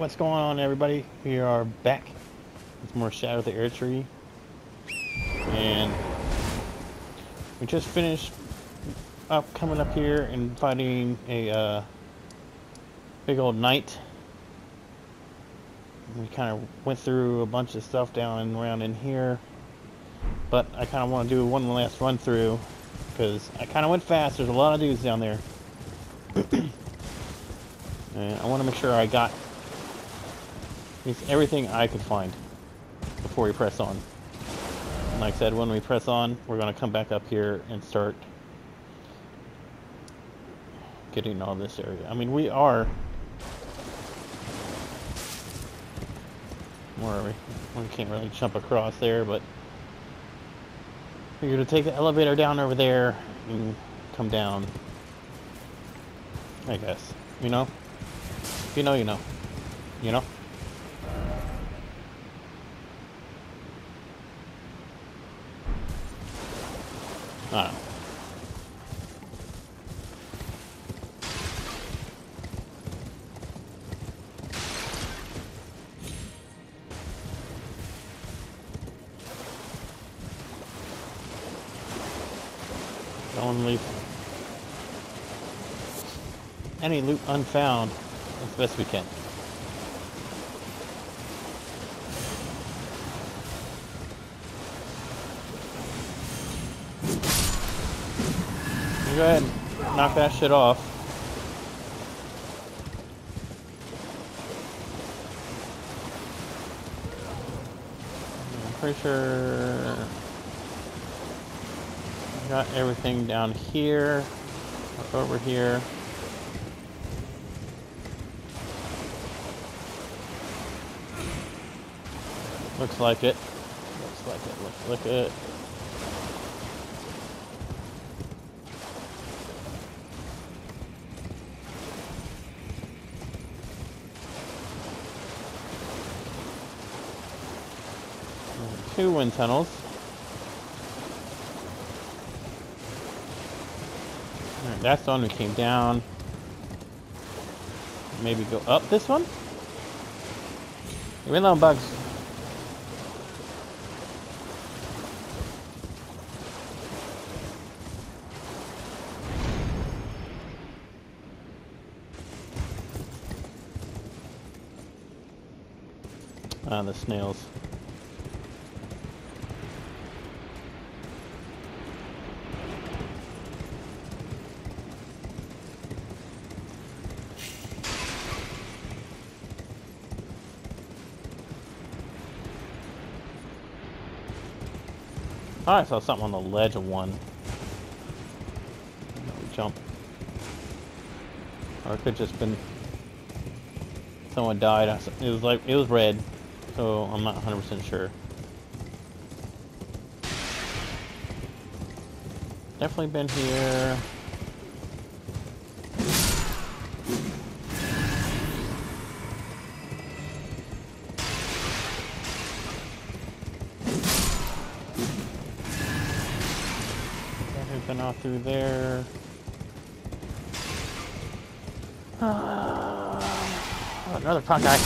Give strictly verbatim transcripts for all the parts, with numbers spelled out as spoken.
what's going on, everybody? We are back with more Shadow of the Erdtree, and we just finished up coming up here and fighting a uh, big old knight. We kind of went through a bunch of stuff down and around in here, but I kind of want to do one last run through because I kind of went fast. There's a lot of dudes down there, and I want to make sure I got everything I could find before we press on. And like I said, when we press on, we're going to come back up here and start getting all this area. I mean, we are... Where are we? We can't really jump across there, but... We're going to take the elevator down over there and come down. I guess. You know? If you know, you know. You know? I don't know. Don't leave any loot unfound as best we can. Go ahead and knock that shit off. I'm pretty sure I got everything down here, over here. Looks like it. Looks like it. Looks like it. Two wind tunnels. Alright, that's the one we came down. Maybe go up this one? Leave me alone, bugs. Ah, the snails. Oh, I saw something on the ledge of one. Jump. Or it could just been someone died. It was like it was red, so I'm not one hundred percent sure. Definitely been here. Been off through there. Uh, oh, another punk guy.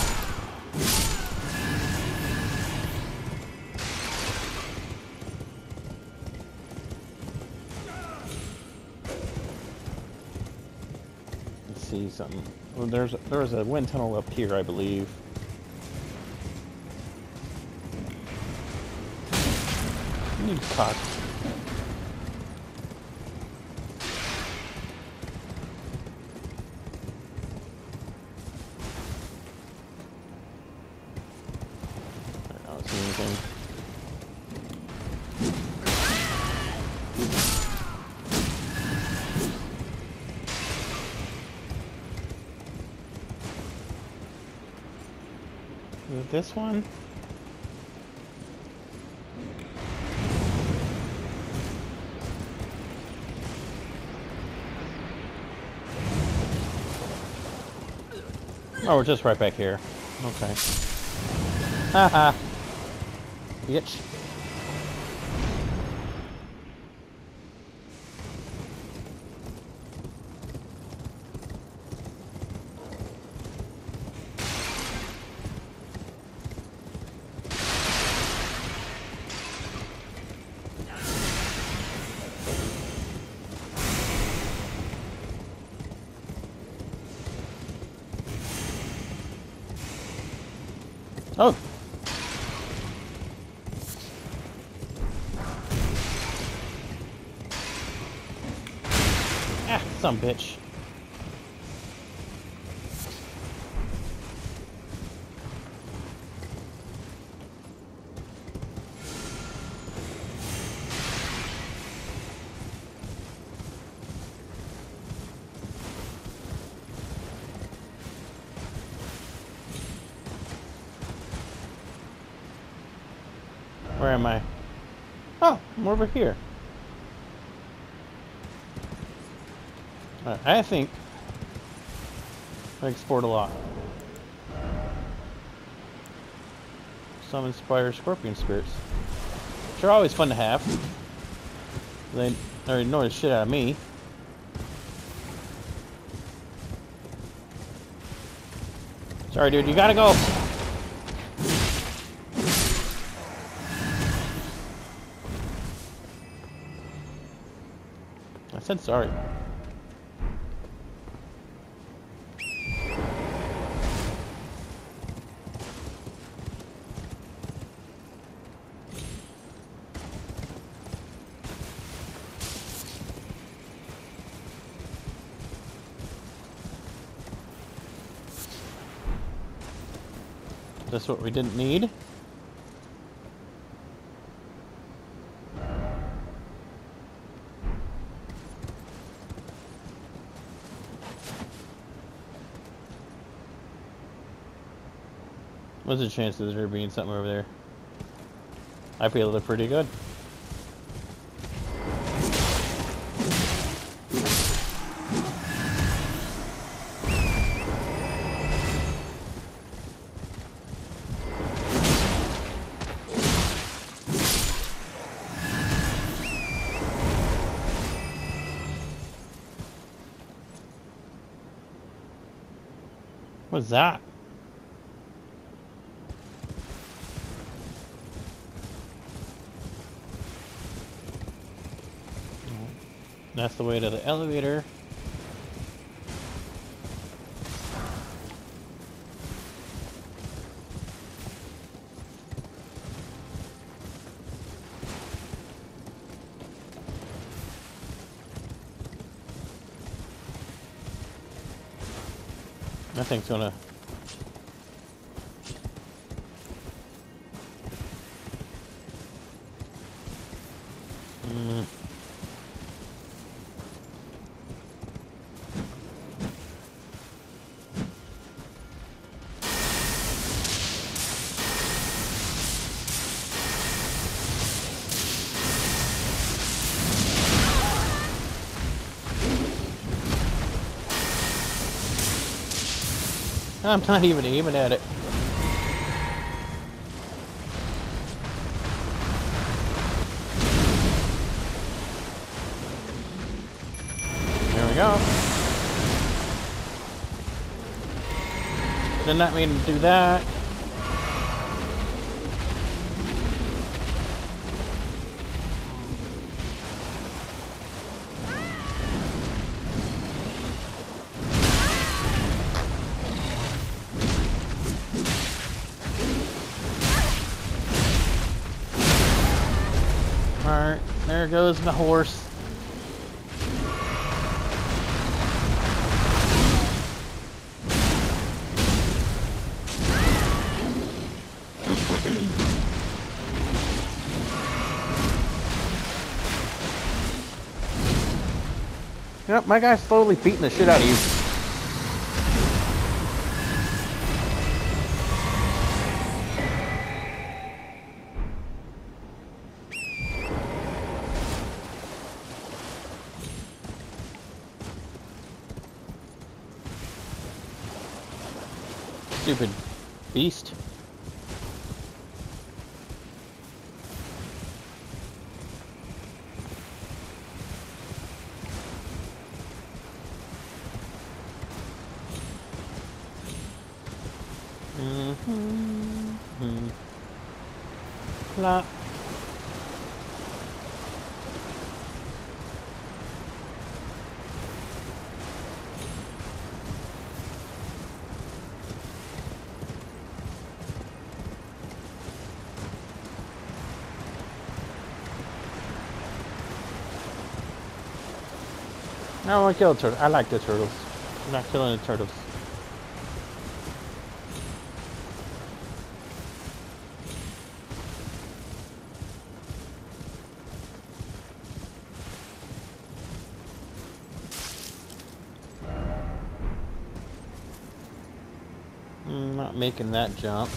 Let's see something. Well, there's there's a wind tunnel up here, I believe. I need cock. This one? Oh, we're just right back here. Okay. Haha. Bitch. Oh! Ah, some bitch. Where am I? Oh, I'm over here. Uh, I think I explored a lot. Some inspire scorpion spirits, which are always fun to have. They already annoy the shit out of me. Sorry, dude, you gotta go. I said sorry. That's what we didn't need. What's the chances of there being something over there? I feel they're pretty good. What's that? That's the way to the elevator. That thing's gonna... Mm. I'm not even aiming at it. There we go. Did not mean to do that. Alright, there goes my horse. Yep, my guy's slowly beating the shit out of you. Stupid beast. Mm-hmm. Mm-hmm. Plop. I want to kill the turtle. I like the turtles. I'm not killing the turtles. I'm not making that jump.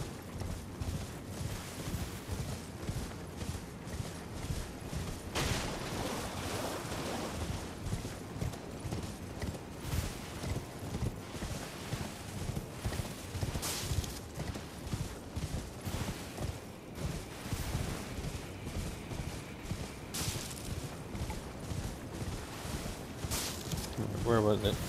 Where was it?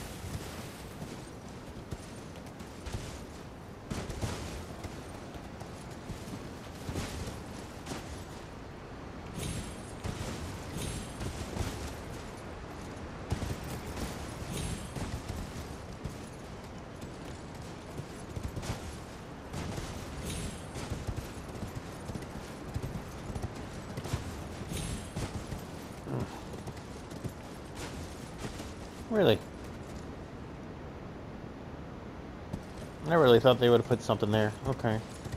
Really? I really thought they would have put something there. Okay.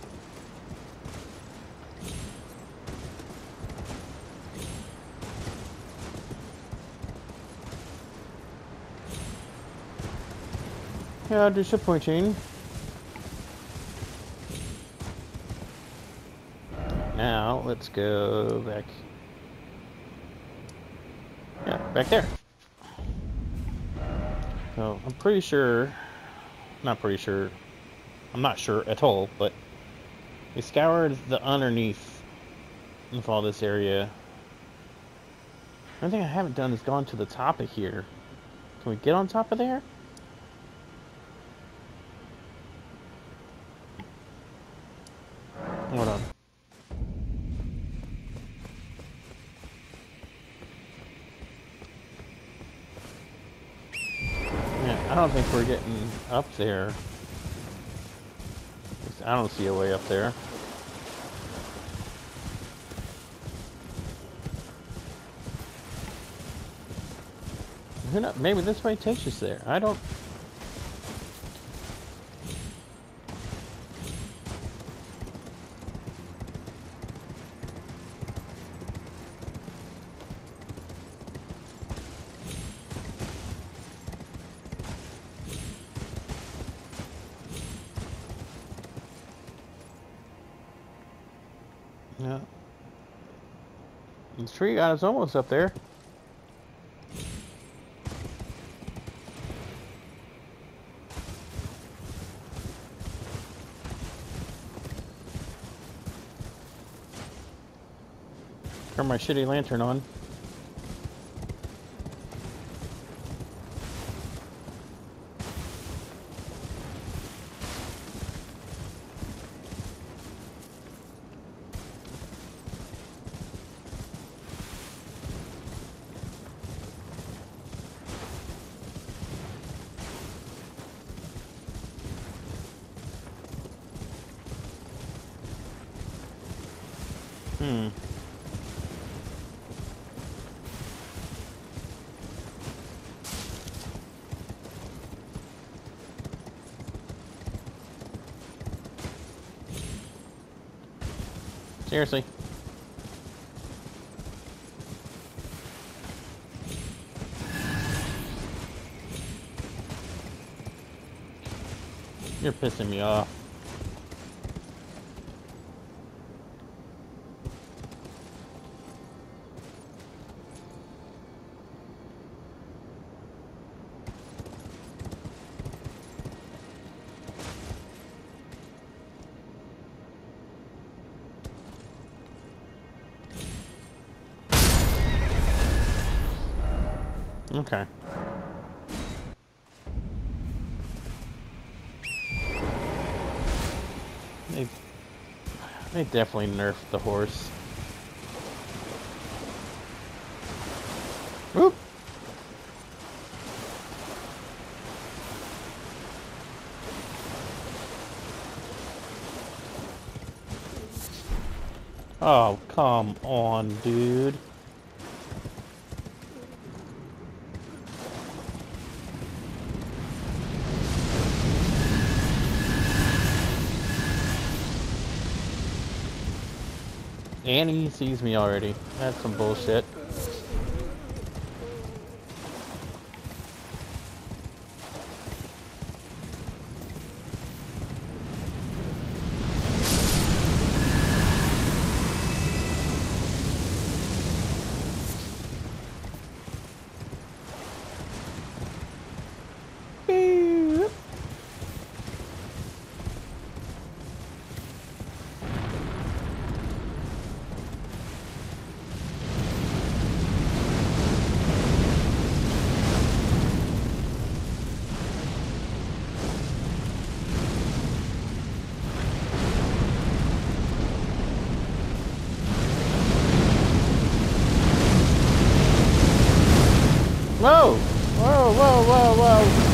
Yeah, disappointing. Now, let's go back. Yeah, back there. So, I'm pretty sure, not pretty sure, I'm not sure at all, but we scoured the underneath of all this area. The only thing I haven't done is gone to the top of here. Can we get on top of there? Hold on. Yeah, I don't think we're getting up there. I don't see a way up there. Who knows? Maybe this way takes us there. I don't... Yeah. The tree got us almost up there. Turn my shitty lantern on. Hmm. Seriously. You're pissing me off. Okay. They, they definitely nerfed the horse. Whoop! Oh, come on, dude. And he sees me already. That's some bullshit. Beep. Whoa! Whoa, whoa, whoa, whoa!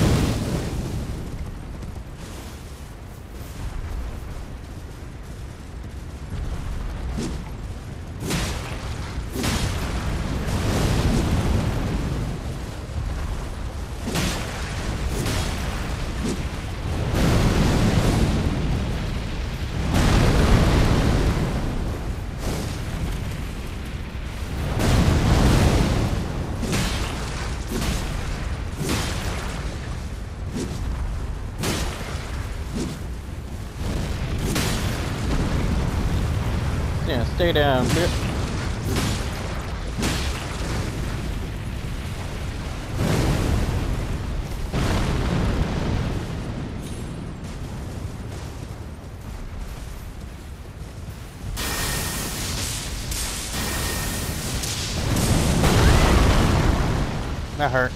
Yeah, stay down, bitch. That hurt.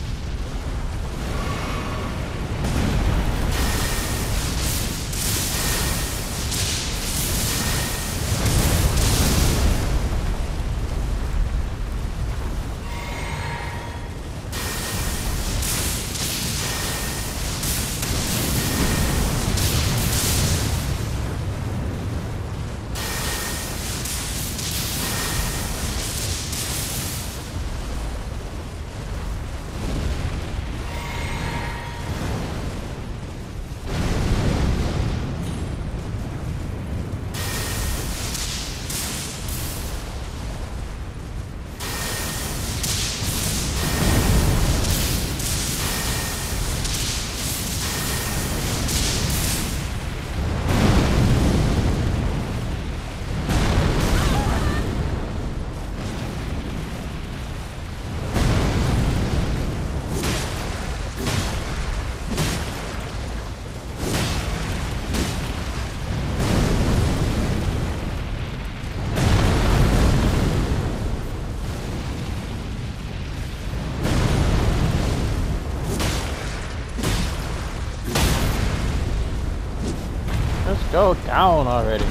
Let's go down already.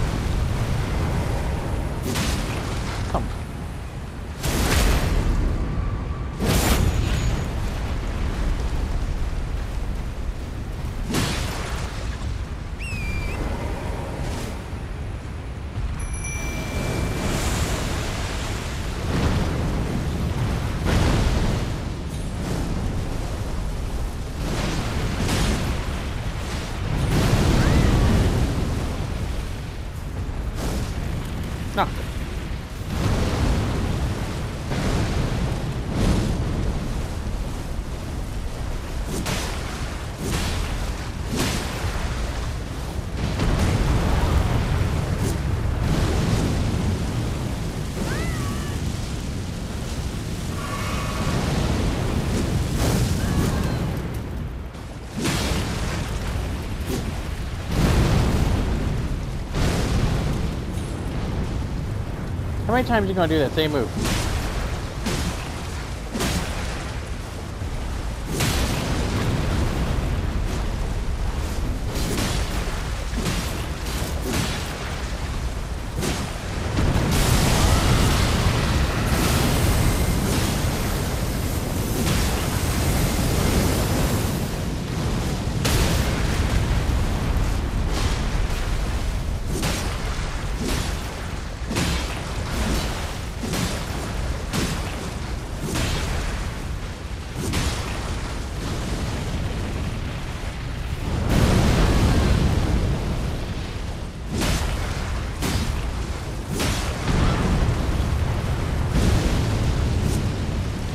Come. No. How many times are you gonna do that same move?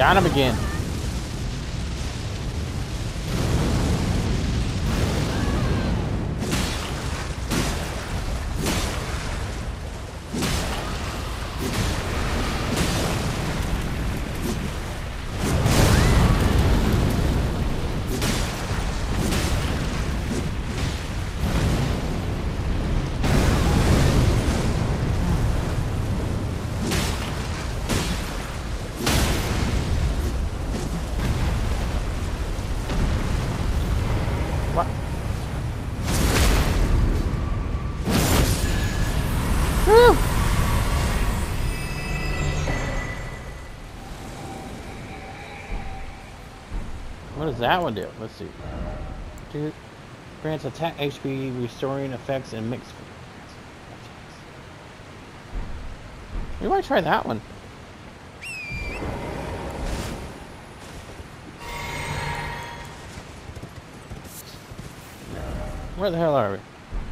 Got him again. What? Woo! What does that one do? Let's see. Dude, grants attack H P, restoring effects, and mix. We might try that one. Where the hell are we?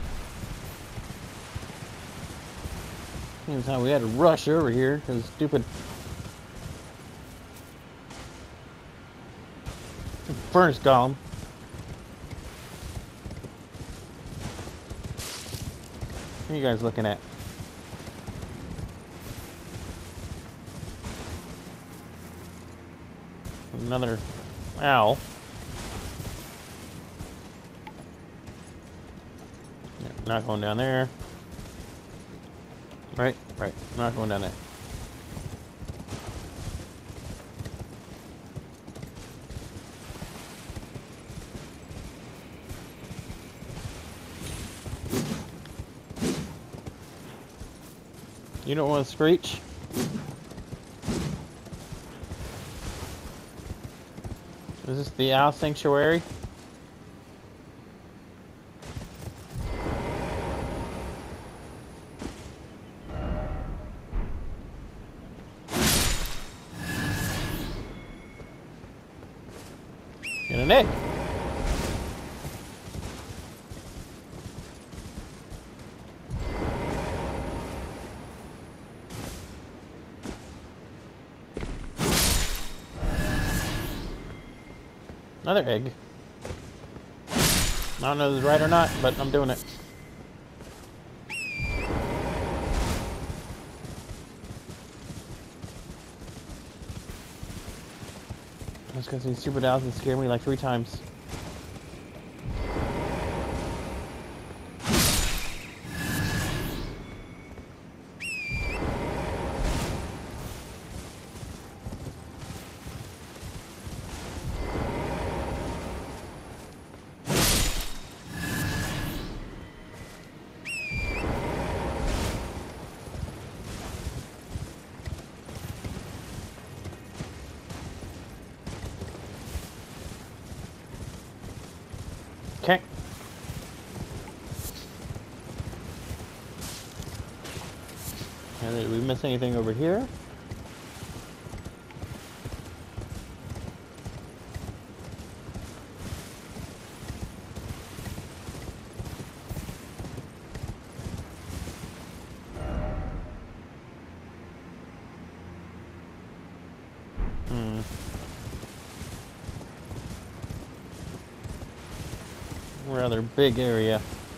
Seems how we had to rush over here because stupid furnace golem. What are you guys looking at? Another owl. Not going down there. Right, right. Not going down there. You don't want to screech? Is this the owl sanctuary? Get an egg. Another egg. I don't know if this is right or not, but I'm doing it. Just because these stupid owls have scared me like three times. Okay. And did we miss anything over here? Hmm. Rather big area.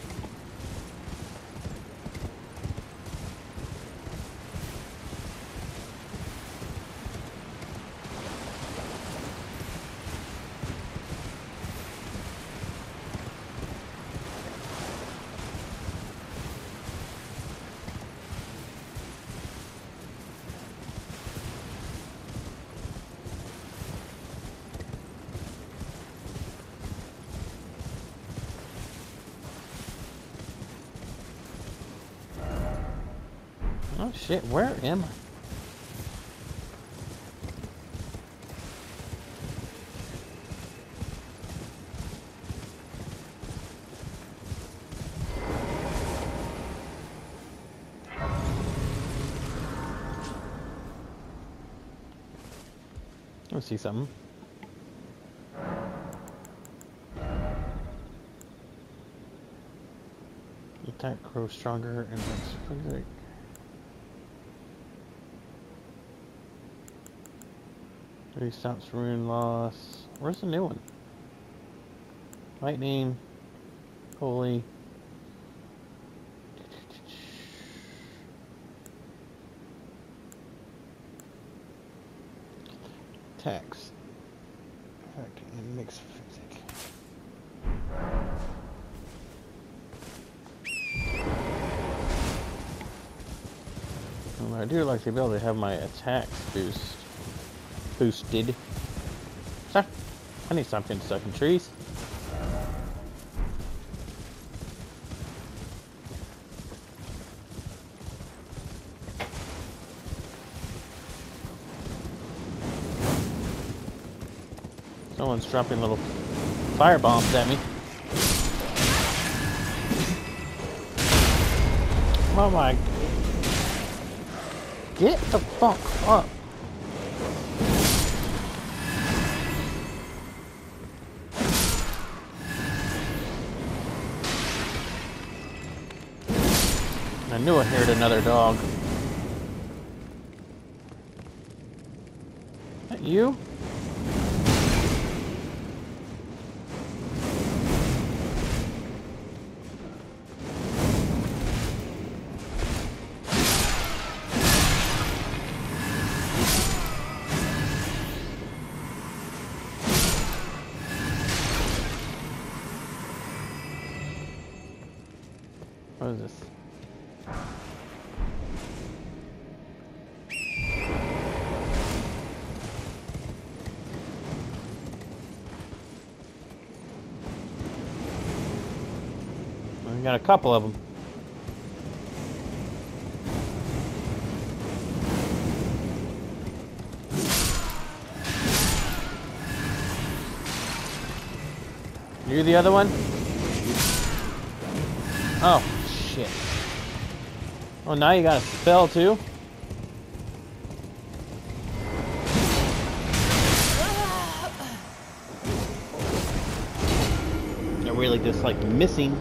Oh shit, where am I? Let's see something. Attack grows stronger and less. Three stops, rune loss. Where's the new one? Lightning. Holy. Tax. Effect and mix physic. Well, I do like the ability to have my attacks boost boosted. Sorry, I need something stuck in trees. Someone's dropping little fire bombs at me. Oh my. Get the fuck up. I knew I heard another dog. Is that you? What is this? We got a couple of them. You the other one? Oh, shit. Oh, now you got a spell too? I really dislike missing.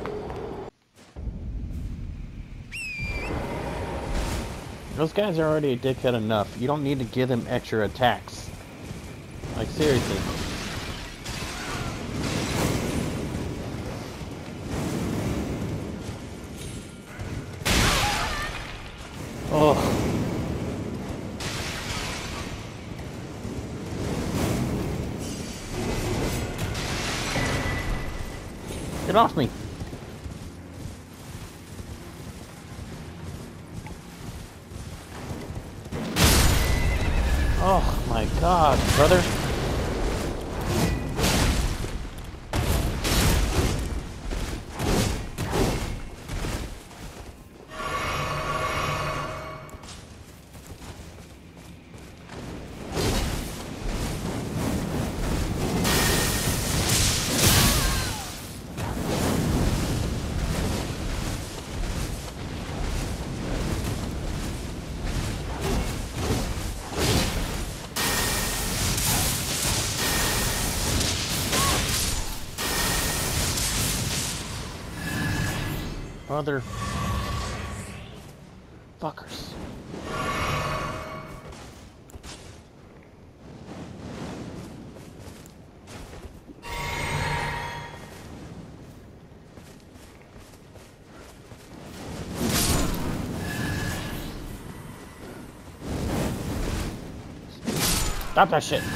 Those guys are already a dickhead enough. You don't need to give them extra attacks. Like, seriously. Oh. Get off me. Oh my God, brother. Mother fuckers. Stop that shit.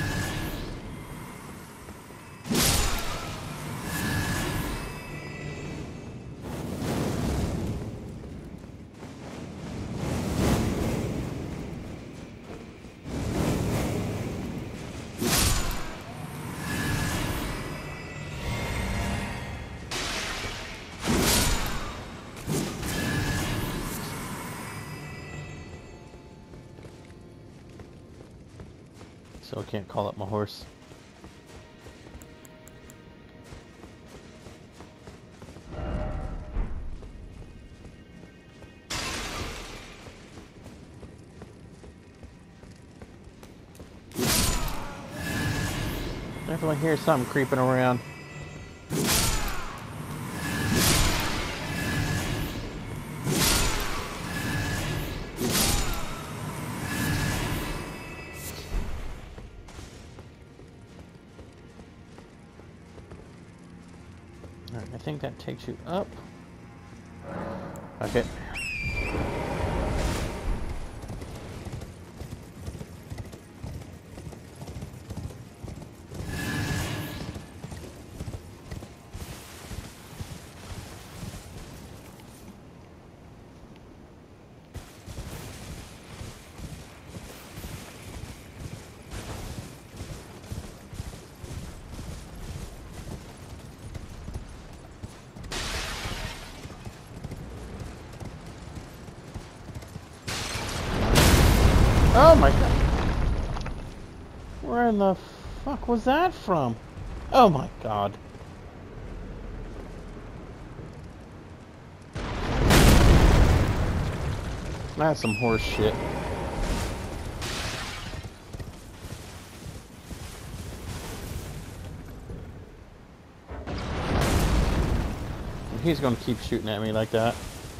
So I can't call up my horse. Definitely hear something creeping around. I think that takes you up. Okay. Oh my god. Where in the fuck was that from? Oh my god. That's some horse shit. He's gonna keep shooting at me like that.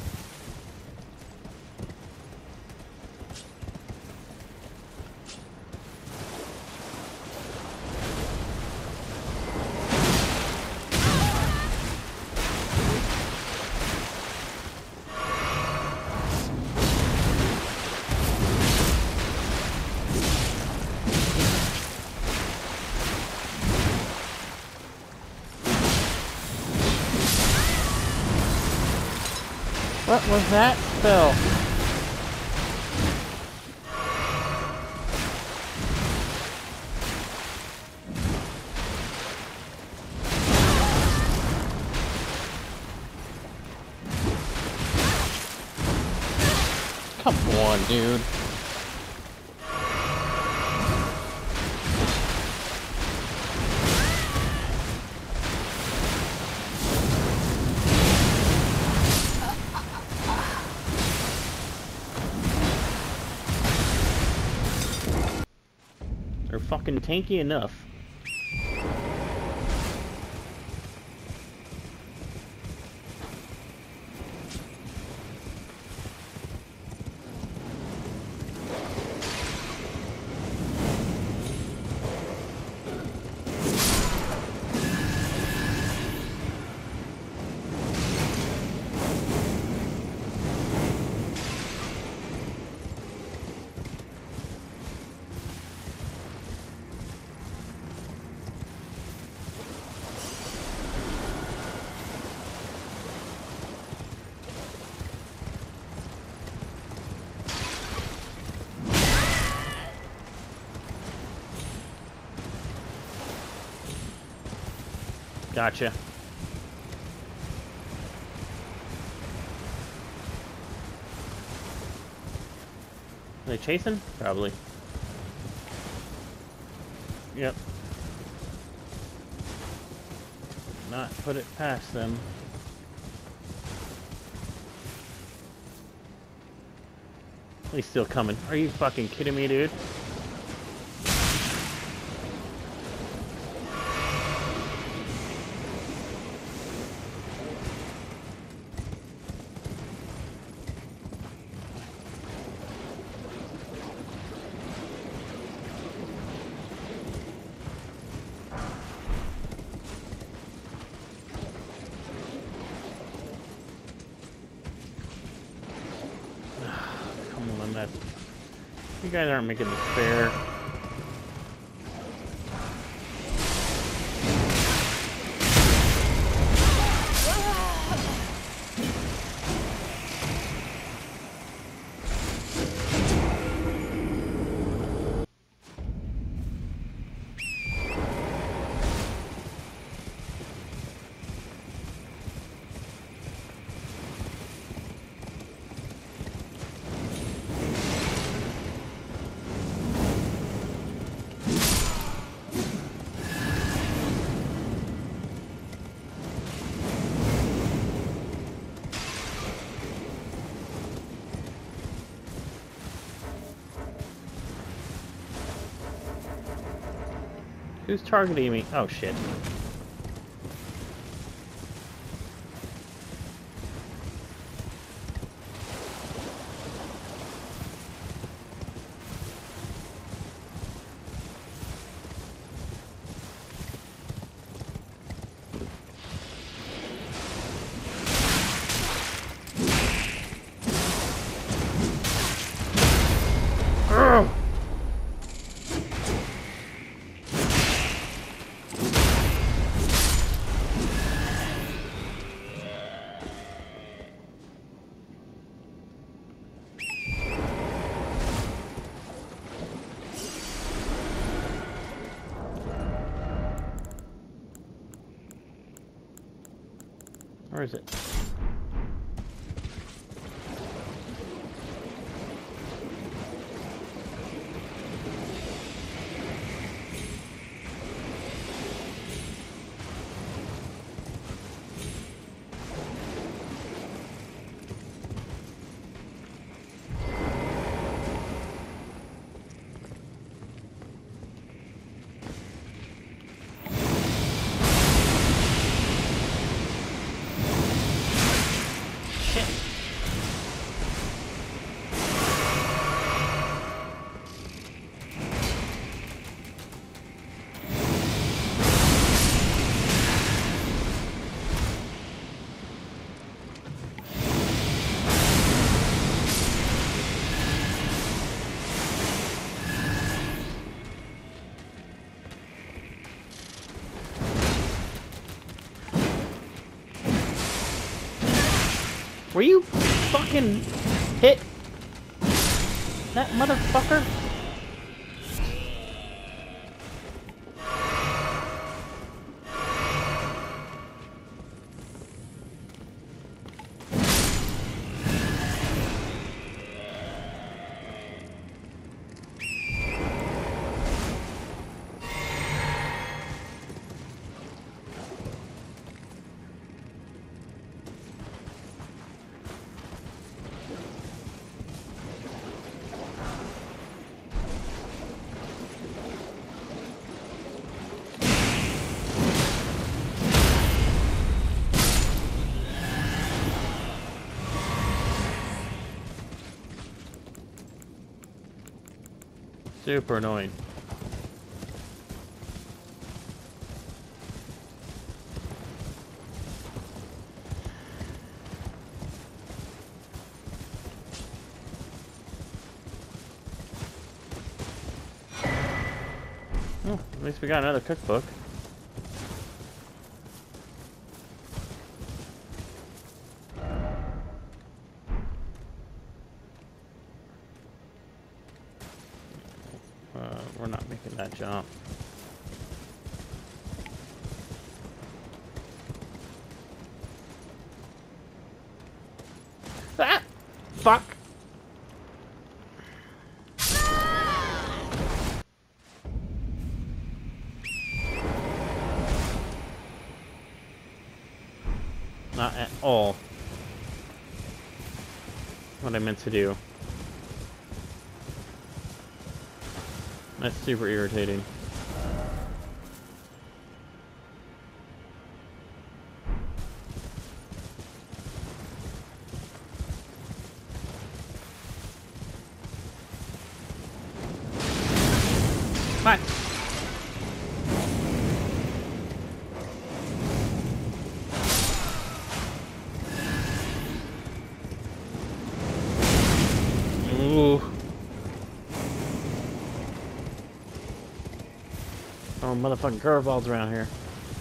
What was that spell? Come on, dude. They're fucking tanky enough. Gotcha. Are they chasing? Probably. Yep. Not put it past them. He's still coming. Are you fucking kidding me, dude? You guys aren't making this fair. Who's targeting me? Oh shit. Where is it? Were you fucking hit that motherfucker? Super annoying. Oh, at least we got another cookbook. Uh, we're not making that jump. Ah! Fuck! Not at all what I meant to do. That's super irritating. What? Ooh. Oh, motherfucking curveballs around here.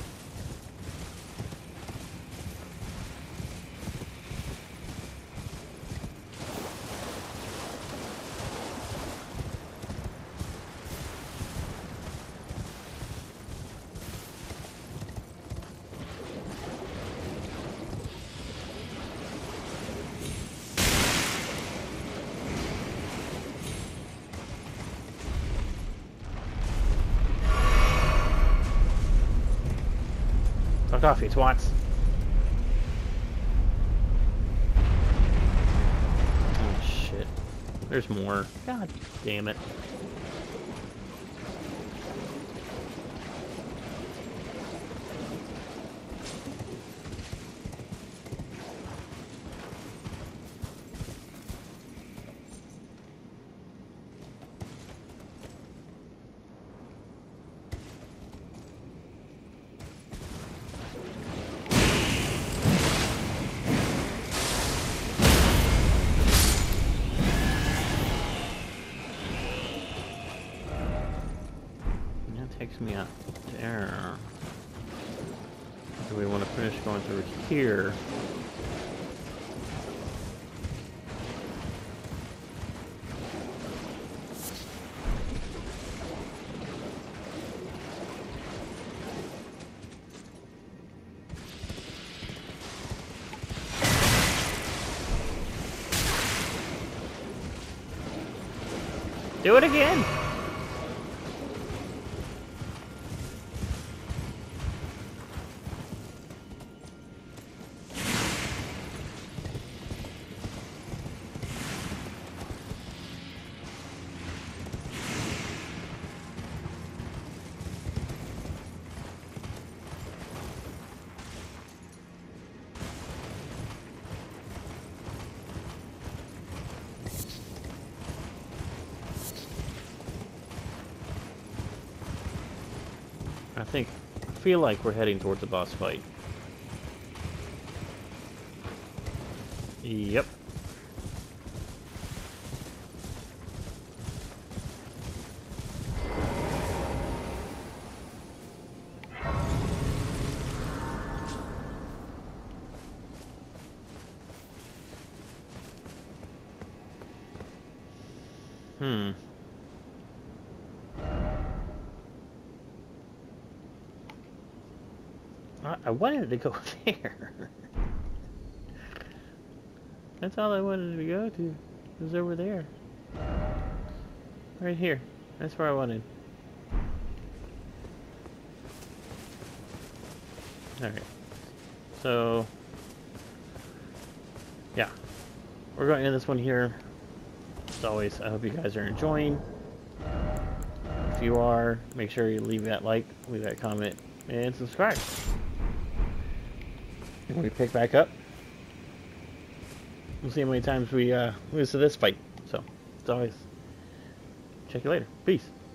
Fuck off, you twats. Oh, shit. There's more. God damn it. Takes me up there. Do we want to finish going through here? Do it again! I think, I feel like we're heading towards a boss fight. Yep. Hmm. I, I wanted to go there. That's all I wanted to go to. It was over there. Right here. That's where I wanted. Alright. So, yeah. We're going to end this one here. As always, I hope you guys are enjoying. If you are, make sure you leave that like, leave that comment, and subscribe. When we pick back up, we'll see how many times we uh, lose to this fight. So, as always, check you later. Peace.